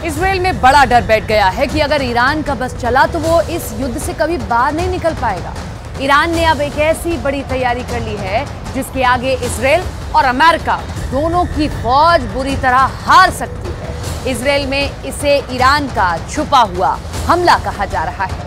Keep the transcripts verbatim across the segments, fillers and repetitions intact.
Israel में बड़ा डर बैठ गया है कि अगर ईरान का बस चला तो वो इस युद्ध से कभी बाहर नहीं निकल पाएगा। ईरान ने अब एक ऐसी बड़ी तैयारी कर ली है जिसके आगे इजराइल और अमेरिका दोनों की फौज बुरी तरह हार सकती है। इजराइल में इसे ईरान का छुपा हुआ हमला कहा जा रहा है।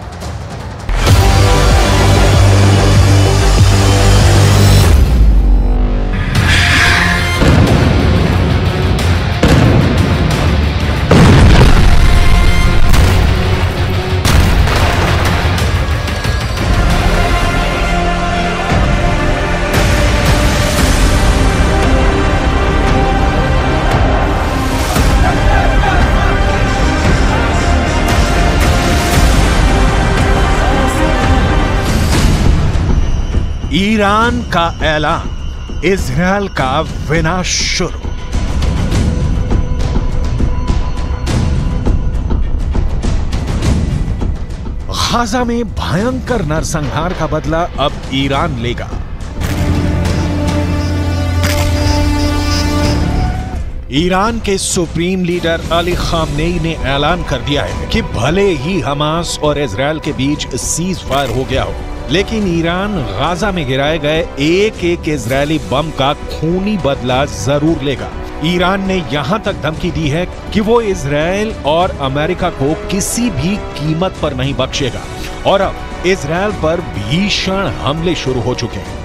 ईरान का ऐलान, इजरायल का विनाश शुरू। गाजा में भयंकर नरसंहार का बदला अब ईरान लेगा। ईरान के सुप्रीम लीडर अली खामनेई ने ऐलान कर दिया है कि भले ही हमास और इजरायल के बीच सीज फायर हो गया हो, लेकिन ईरान गाजा में गिराए गए एक एक इजरायली बम का खूनी बदला जरूर लेगा। ईरान ने यहां तक धमकी दी है कि वो इजरायल और अमेरिका को किसी भी कीमत पर नहीं बख्शेगा और अब इजरायल पर भीषण हमले शुरू हो चुके हैं।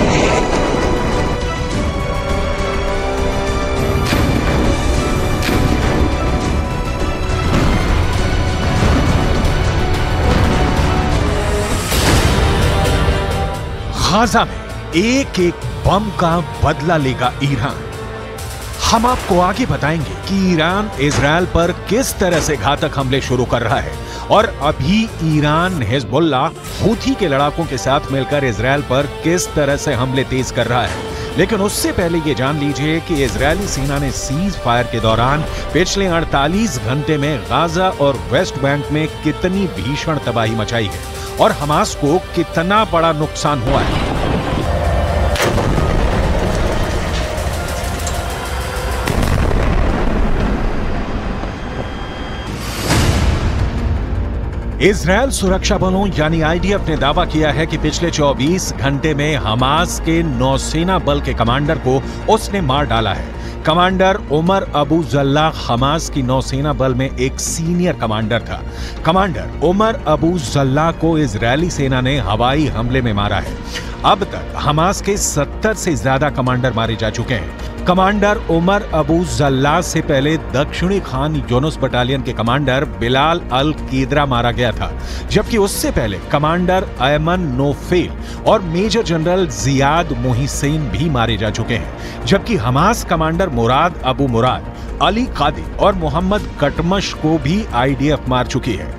गाजा में एक एक बम का बदला लेगा ईरान। हम आपको आगे बताएंगे कि ईरान इजरायल पर किस तरह से घातक हमले शुरू कर रहा है और अभी ईरान हिजबुल्लाह हूथी के लड़ाकों के साथ मिलकर इजरायल पर किस तरह से हमले तेज कर रहा है। लेकिन उससे पहले ये जान लीजिए कि इजरायली सेना ने सीज फायर के दौरान पिछले अड़तालीस घंटे में गाजा और वेस्ट बैंक में कितनी भीषण तबाही मचाई है और हमास को कितना बड़ा नुकसान हुआ है। इजरायल सुरक्षा बलों यानी आईडीएफ ने दावा किया है कि पिछले चौबीस घंटे में हमास के नौसेना बल के कमांडर को उसने मार डाला है। Commander Omar Abu Jallah Hamas की नौसेना बल में एक सीनियर कमांडर था। कमांडर उमर अबू जल्लाह को इजरायली सेना ने हवाई हमले में मारा है। अब तक हमास के सत्तर से ज्यादा कमांडर मारे जा चुके हैं। कमांडर उमर अबू जल्लाह से पहले दक्षिणी खान यूनुस बटालियन के कमांडर बिलाल अल कीदरा मारा गया था, जबकि उससे पहले कमांडर अयमन नोफेल और मेजर जनरल जियाद मोहिसेन भी मारे जा चुके हैं। जबकि Hamas commander Murad Abu Murad, Ali Qadi और मोहम्मद कटमश को भी आईडीएफ मार चुकी है।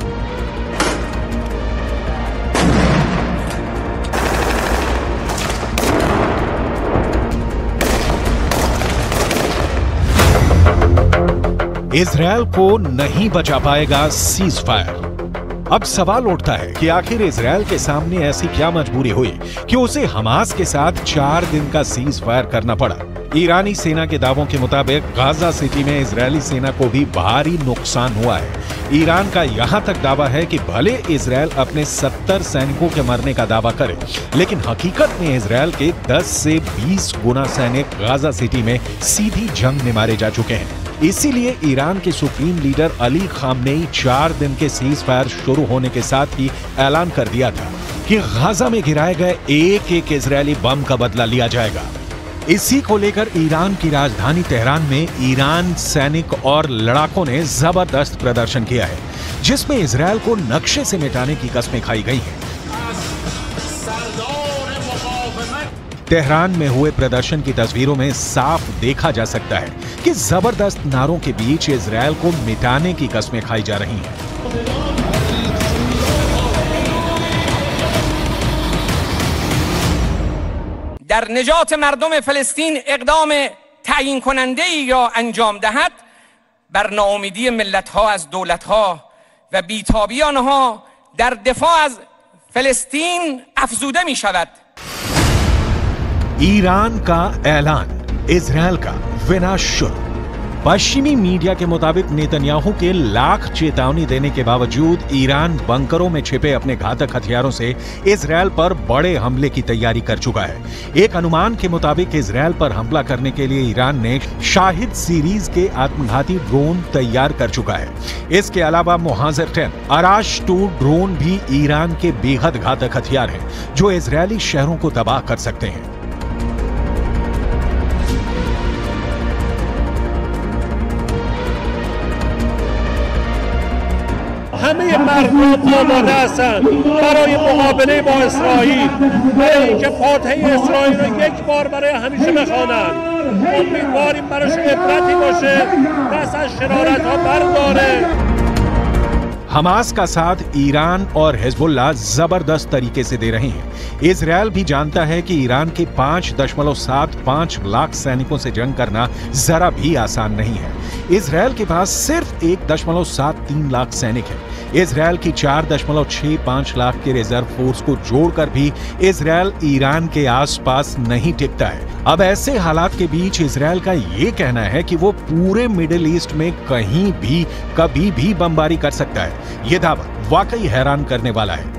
इजरायल को नहीं बचा पाएगा सीज फायर। अब सवाल उठता है कि आखिर इजरायल के सामने ऐसी क्या मजबूरी हुई कि उसे हमास के साथ चार दिन का सीज फायर करना पड़ा। ईरानी सेना के दावों के मुताबिक गाजा सिटी में इजरायली सेना को भी भारी नुकसान हुआ है। ईरान का यहां तक दावा है कि भले इजरायल अपने सत्तर सैनिकों के मरने का दावा करे, लेकिन हकीकत में इजरायल के दस से बीस गुना सैनिक गाजा सिटी में सीधी जंग में मारे जा चुके हैं। इसीलिए ईरान के सुप्रीम लीडर अली खामनेई चार दिन के सीज फायर शुरू होने के साथ ही ऐलान कर दिया था कि गाजा में गिराए गए एक एक इजरायली बम का बदला लिया जाएगा। इसी को लेकर ईरान की राजधानी तेहरान में ईरान सैनिक और लड़ाकों ने जबरदस्त प्रदर्शन किया है, जिसमें इजरायल को नक्शे से मिटाने की कस्में खाई गई हैं। तेहरान में हुए प्रदर्शन की तस्वीरों में साफ देखा जा सकता है कि जबरदस्त नारों के बीच इजरायल को मिटाने की कस्में खाई जा रही हैं। در نجات مردم فلسطین اقدام تعیین کننده ای را انجام دهد بر ناامیدی ملت‌ها از دولت‌ها و بی‌تابی آنها در دفاع از فلسطین افزوده می‌شود. ईरान का ऐलान, इजरायल का विनाश शुरू। पश्चिमी मीडिया के मुताबिक नेतन्याहू के लाख चेतावनी देने के बावजूद ईरान बंकरों में छिपे अपने घातक हथियारों से इजरायल पर बड़े हमले की तैयारी कर चुका है। एक अनुमान के मुताबिक इजरायल पर हमला करने के लिए ईरान ने शाहिद सीरीज के आत्मघाती ड्रोन तैयार कर चुका है। इसके अलावा Mohajer ten Arash two drone भी ईरान के बेहद घातक हथियार हैं जो इजरायली शहरों को तबाह कर सकते हैं। همه مردم آماده هستند برای مقابله با اسرائیل، برای اینکه فاتحه اسرائیل رو یک بار برای همیشه بخوانند. امیدواریم براش عبرتی باشه، دست از شرارت ها برداره. हमास का साथ ईरान और हिजबुल्लाह जबरदस्त तरीके से दे रहे हैं। इजरायल भी जानता है कि ईरान के पांच दशमलव सात पांच लाख सैनिकों से जंग करना जरा भी आसान नहीं है। इजरायल के पास सिर्फ एक दशमलव सात तीन लाख सैनिक है। इजरायल की चार दशमलव छह पांच लाख के रिजर्व फोर्स को जोड़कर भी इजरायल ईरान के आसपास नहीं टिकता है। अब ऐसे हालात के बीच इजरायल का ये कहना है कि वो पूरे मिडिल ईस्ट में कहीं भी कभी भी बमबारी कर सकता है। ये दावा वाकई हैरान करने वाला है।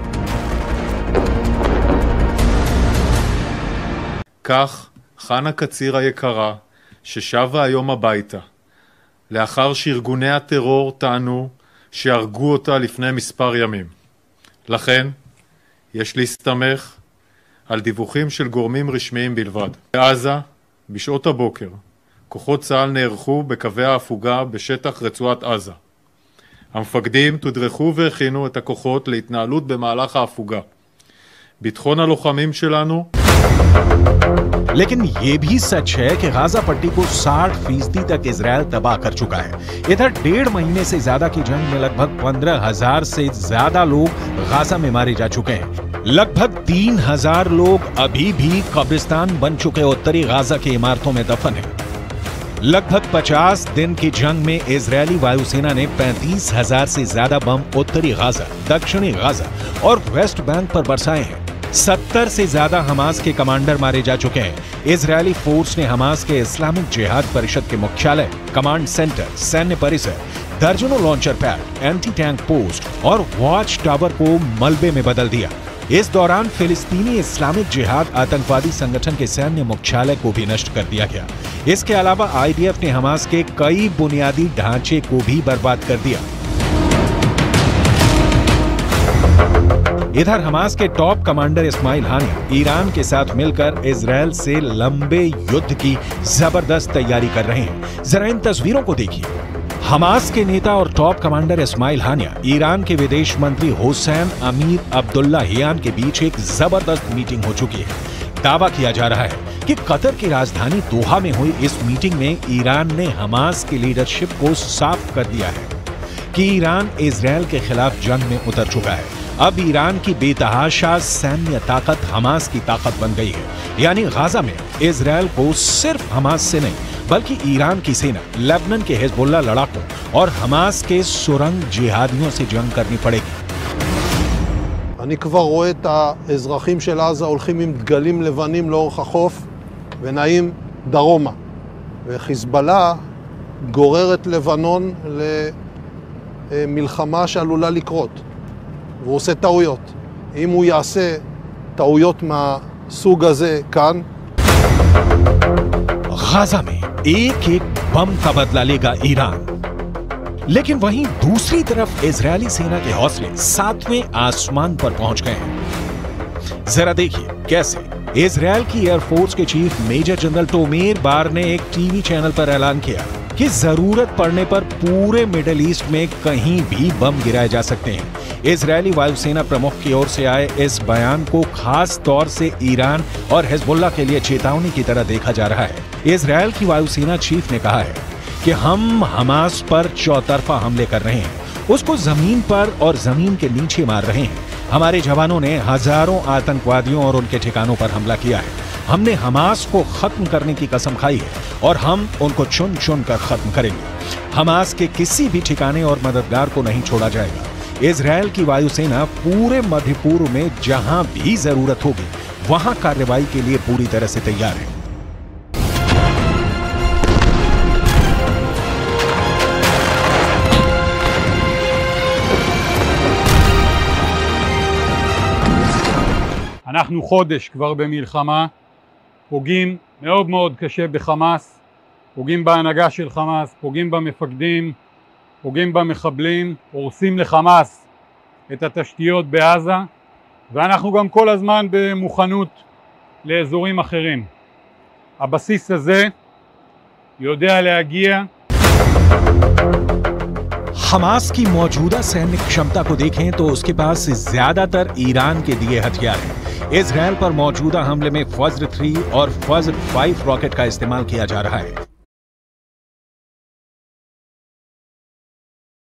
כך חנה קציר היקרה ששבה היום הביתה לאחר שארגוני הטרור טענו שהרגו אותה לפני מספר ימים. לכן יש להסתמך על דיווחים של גורמים רשמיים בלבד. בעזה, בשעות הבוקר, כוחות צה"ל נערכו בקווי ההפוגה בשטח רצועת עזה. המפקדים תודרכו והכינו את הכוחות להתנהלות במהלך ההפוגה. ביטחון הלוחמים שלנו लेकिन ये भी सच है कि गाजा पट्टी को साठ फीसदी तक इजरायल तबाह कर चुका है। इधर डेढ़ महीने से ज्यादा की जंग में लगभग पंद्रह हजार से ज्यादा लोग गाजा में मारे जा चुके हैं। लगभग तीन हजार लोग अभी भी कब्रिस्तान बन चुके उत्तरी गाजा की इमारतों में दफन हैं। लगभग पचास दिन की जंग में इजरायली वायुसेना ने पैंतीस हजार से ज्यादा बम उत्तरी गाजा, दक्षिणी गाजा और वेस्ट बैंक पर बरसाए हैं। सत्तर से ज्यादा हमास के कमांडर मारे जा चुके हैं। इजरायली फोर्स ने हमास के इस्लामिक जिहाद परिषद के मुख्यालय, कमांड सेंटर, सैन्य परिसर, दर्जनों launcher pad, anti tank post और वॉच टावर को मलबे में बदल दिया। इस दौरान फिलिस्तीनी इस्लामिक जिहाद आतंकवादी संगठन के सैन्य मुख्यालय को भी नष्ट कर दिया गया। इसके अलावा आईडीएफ ने हमास के कई बुनियादी ढांचे को भी बर्बाद कर दिया। इधर हमास के top commander Ismail Haniyeh Iran के साथ मिलकर इजरायल से लंबे युद्ध की जबरदस्त तैयारी कर रहे हैं। जरा इन तस्वीरों को देखिए। हमास के नेता और top commander Ismail Haniyeh Iran के विदेश मंत्री हुसैन अमीर अब्दुल्लाहियान के बीच एक जबरदस्त मीटिंग हो चुकी है। दावा किया जा रहा है कि कतर की राजधानी दोहा में हुई इस मीटिंग में ईरान ने हमास की लीडरशिप को साफ कर दिया है कि ईरान इजरायल के खिलाफ जंग में उतर चुका है। अब ईरान की बेतहाशा सैन्य ताकत हमास की ताकत बन गई है। यानी गाजा में इजरायल को सिर्फ हमास से नहीं बल्कि ईरान की सेना, लेबनान के हिजबुल्लाह लड़ाकों और हमास के सुरंग जिहादियों से जंग करनी पड़ेगी। אני כבר רואה את האזרחים של עזה הולכים עם דגלים לבנים לאורך החוף ונעים דרומה. וחיזבאללה גורר את לבנון למלחמה שעלולה לקרות. והוא עושה טעויות. אם הוא יעשה טעויות מהסוג הזה כאן, गाजा में एक एक बम का बदला लेगा ईरान। लेकिन वहीं दूसरी तरफ इजरायली सेना के हौसले सातवें आसमान पर पहुंच गए हैं। जरा देखिए कैसे। इजरायल की एयरफोर्स के chief major general Tomer Bar ने एक टीवी चैनल पर ऐलान किया कि जरूरत पड़ने पर पूरे मिडिल ईस्ट में कहीं भी बम गिराए जा सकते हैं। इजरायली वायुसेना प्रमुख की ओर से आए इस बयान को खास तौर से ईरान और हिजबुल्लाह के लिए चेतावनी की तरह देखा जा रहा है। इजरायल की वायुसेना चीफ ने कहा है कि हम हमास पर चौतरफा हमले कर रहे हैं, उसको जमीन पर और जमीन के नीचे मार रहे हैं। हमारे जवानों ने हजारों आतंकवादियों और उनके ठिकानों पर हमला किया है। हमने हमास को खत्म करने की कसम खाई है और हम उनको चुन चुन कर खत्म करेंगे। हमास के किसी भी ठिकाने और मददगार को नहीं छोड़ा जाएगा। इजरायल की वायुसेना पूरे मध्य पूर्व में जहां भी जरूरत होगी वहां कार्रवाई के लिए पूरी तरह से तैयार है। אנחנו חודש כבר במלחמה, פוגעים מאוד מאוד קשה בחמאס, פוגעים בהנהגה של חמאס, פוגעים במפקדים, פוגעים במחבלים, הורסים לחמאס את התשתיות בעזה, ואנחנו גם כל הזמן במוכנות לאזורים אחרים. הבסיס הזה יודע להגיע. हमास की मौजूदा सैन्य क्षमता को देखें तो उसके पास ज्यादातर ईरान के दिए हथियार हैं। इजरायल पर मौजूदा हमले में फज्र थ्री और फज्र फाइव रॉकेट का इस्तेमाल किया जा रहा है।